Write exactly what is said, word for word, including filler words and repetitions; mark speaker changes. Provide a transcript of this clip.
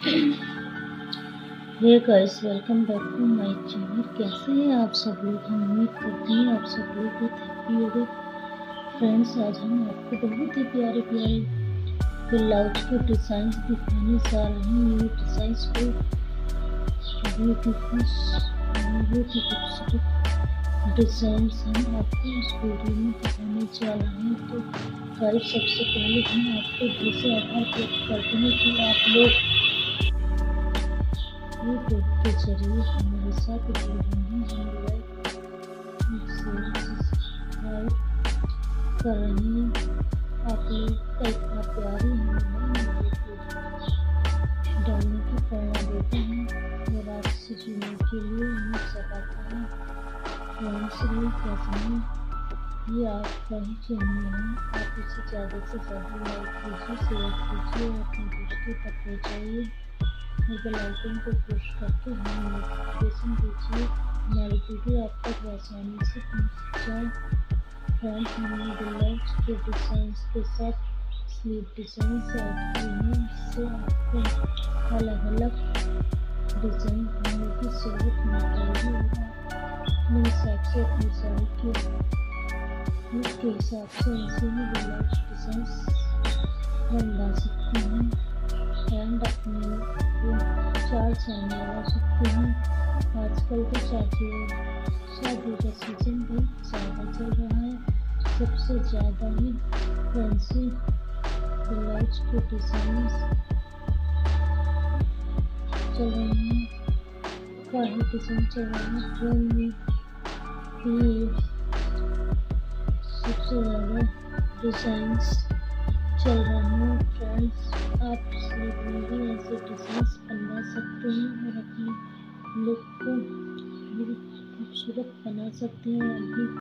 Speaker 1: Hey guys, welcome back to my channel. कैसे हैं आप सब लोग? हम उम्मीद करते हैं आप सब लोग बहुत हैप्पी होंगे। फ्रेंड्स, आज हम आपको बहुत ही प्यारे प्यारे ब्लाउज के डिज़ाइन दिखाने जा रहे हैं। ये डिज़ाइंस को ब्यूटीफुल बहुत ही खूबसूरत डिज़ाइंस हम आपको इस वीडियो में दिखाने जा रहे हैं। तो गाइस, सबसे पहले हम आपको दिल से आभार व्यक्त करते हैं कि आप लोग यूट्यूब के जरिए हमारे साथ जुड़ रहे हैं, हमें लाइक शेयर सब्सक्राइब कर रहे हैं। आप लोग का इतना प्यार ही हमें नई वीडियो डालने की प्रेरणा देते हैं और आपसे जुड़ने के लिए उम्मीद जगाते हैं। फ्रेंड्स, कैसे हैं? ये आपका ही चैनल है, आप इसे ज़्यादा से ज़्यादा लाइक कीजिए, शेयर कीजिए और अपने दोस्तों तक पहुँचाइए। बेल आइकन को पुश करके हमें नोटिफिकेशन दीजिए, हमारी वीडियो आप तक आसानी से पहुँच जाए। फ्रेंड्स, हमने ब्लाउज के डिज़ाइन के साथ स्लीव डिज़ाइन ऐड किए हैं, इससे आपको अलग अलग डिज़ाइन करने की ज़रूरत नहीं पड़ेगी और अपने हिसाब से अपनी साड़ी के उसके हिसाब से ऐसे ही ब्लाउज डिज़ाइन बना सकते हैं एंड अपने चार चांद लगा सकते हैं। आजकल तो शादी शादी का सीजन भी ज़्यादा चल रहा है, सबसे ज़्यादा ही फैंसी ब्लाउज के डिज़ाइन चल रहे हैं, काफ़ी डिज़ाइन चल रहे हैं। ट्रेंड में भी सबसे ज़्यादा डिज़ाइंस चल रहे हैं। फ्रेंड्स, आप स्लीव में भी ऐसे डिज़ाइंस बनवा सकते हैं और अपने लुक को बहुत खूबसूरत बना सकते हैं। अभी